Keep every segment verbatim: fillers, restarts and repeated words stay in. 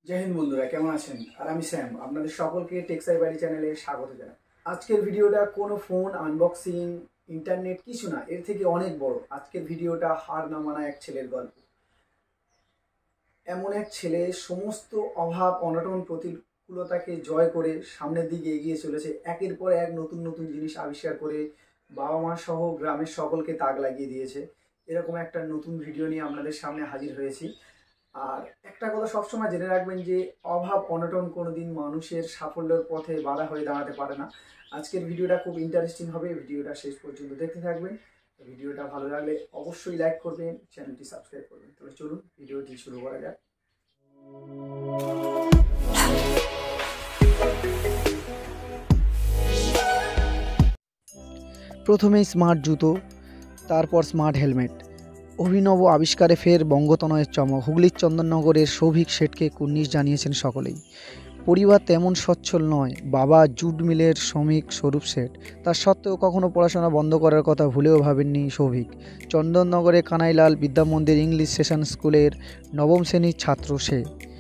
जय हिंद बंधुरा केमन आছেন আর আমি স্যাম আপনাদের সকলকে টেকসাই বাড়ি চ্যানেলে স্বাগত জানাই। আজকের ভিডিওটা কোনো ফোন আনবক্সিং ইন্টারনেট কিছু না, এর থেকে অনেক বড়। আজকের ভিডিওটা হার না মানা এক ছেলের গল্প। এমন এক ছেলে সমস্ত অভাব অনটন প্রতিকূলতাকে জয় করে সামনের দিকে এগিয়ে চলেছে, একের পর এক নতুন নতুন জিনিস আবিষ্কার করে বাবা মা সহ গ্রামের সকলকে তাক লাগিয়ে দিয়েছে। এরকম একটা নতুন ভিডিও নিয়ে আপনাদের সামনে হাজির হয়েছি। আর একটা কথা সবসময় জেনে রাখবেন যে অভাব অনটন কোনোদিন মানুষের সাফল্যের পথে বাধা হয়ে দাঁড়াতে পারে না। আজকের ভিডিওটা খুব ইন্টারেস্টিং হবে, ভিডিওটা শেষ পর্যন্ত দেখতে থাকবেন। ভিডিওটা ভালো লাগলে অবশ্যই লাইক করবেন, চ্যানেলটি সাবস্ক্রাইব করবেন। তাহলে চলুন ভিডিওটি শুরু করা যাক। প্রথমেই স্মার্ট জুতো, তারপর স্মার্ট হেলমেট। অভিনব আবিষ্কারে ফের বঙ্গতনয়ের চমক। হুগলির চন্দননগরের সৌভিক শেঠকে কুর্নিশ জানিয়েছেন সকলেই। পরিবার তেমন সচ্ছল নয়, বাবা জুট মিলের শ্রমিক স্বরূপ শেঠ। তার সত্ত্বেও কখনো পড়াশোনা বন্ধ করার কথা ভুলেও ভাবেননি সৌভিক। চন্দননগরে কানাইলাল বিদ্যামন্দির ইংলিশ সেশন স্কুলের নবম শ্রেণীর ছাত্র সে।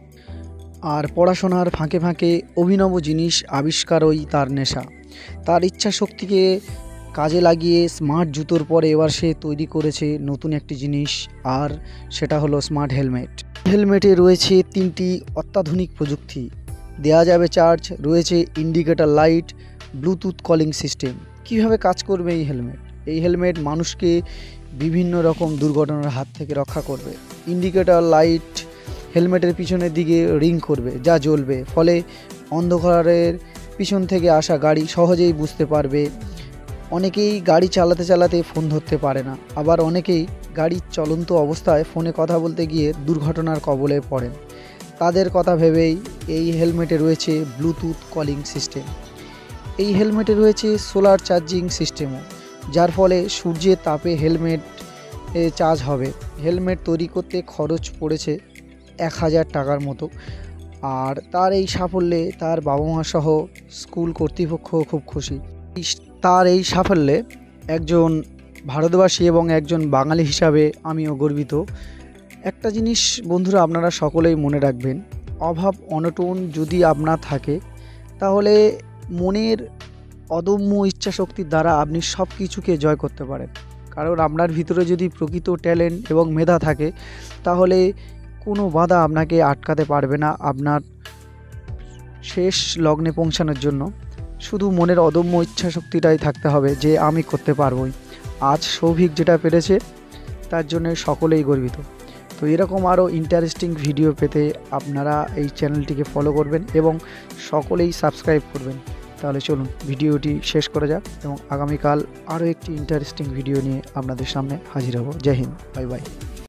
আর পড়াশোনার ফাঁকে ফাঁকে অভিনব জিনিস আবিষ্কারই তার নেশা। তার ইচ্ছা শক্তিকে কাজে লাগিয়ে স্মার্ট জুতোর পরে এবার সে তৈরি করেছে নতুন একটি জিনিস, আর সেটা হলো স্মার্ট হেলমেট। হেলমেটে রয়েছে তিনটি অত্যাধুনিক প্রযুক্তি, দেওয়া যাবে চার্জ, রয়েছে indicator light, bluetooth calling system. কিভাবে কাজ করবে এই হেলমেট? এই হেলমেট মানুষকে বিভিন্ন রকম দুর্ঘটনার হাত থেকে রক্ষা করবে। ইন্ডিকেটর লাইট হেলমেটের পিছনের দিকে রিং করবে, যা জ্বলবে, ফলে অন্ধকারের পিছন থেকে আসা গাড়ি সহজেই বুঝতে পারবে। অনেকেই গাড়ি চালাতে চালাতে ফোন ধরতে পারে না, আবার অনেকেই গাড়ির চলন্ত অবস্থায় ফোনে কথা বলতে গিয়ে দুর্ঘটনার কবলে পড়েন। তাদের কথা ভেবেই এই হেলমেটে রয়েছে ব্লুটুথ কলিং সিস্টেম। এই হেলমেটে রয়েছে সোলার চার্জিং সিস্টেমও, যার ফলে সূর্যের তাপে হেলমেট চার্জ হবে। হেলমেট তৈরি করতে খরচ পড়েছে এক হাজার টাকার মতো। আর তার এই সাফল্যে তার বাবা মা সহ স্কুল কর্তৃপক্ষ খুব খুশি। তার এই সাফল্যে একজন ভারতবাসী এবং একজন বাঙালি হিসাবে আমিও গর্বিত। একটা জিনিস বন্ধুরা আপনারা সকলেই মনে রাখবেন, অভাব অনটন যদি আপনার থাকে তাহলে মনের অদম্য ইচ্ছাশক্তির দ্বারা আপনি সব কিছুকে জয় করতে পারেন। কারণ আপনার ভিতরে যদি প্রকৃত ট্যালেন্ট এবং মেধা থাকে তাহলে কোনো বাধা আপনাকে আটকাতে পারবে না আপনার শেষ লগ্নে পৌঁছানোর জন্য। শুধু মনের অদম্য ইচ্ছাশক্তিটাই থাকতে হবে যে আমি করতে পারবই। আজ সৌভিক যেটা পেরেছে তার জন্য সকলেই গর্বিত। তো এরকম আরও ইন্টারেস্টিং ভিডিও পেতে আপনারা এই চ্যানেলটিকে ফলো করবেন এবং সকলেই সাবস্ক্রাইব করবেন। তাহলে চলুন ভিডিওটি শেষ করা যাক এবং আগামীকাল আরও একটি ইন্টারেস্টিং ভিডিও নিয়ে আপনাদের সামনে হাজির হব। Jai Hind, bye by.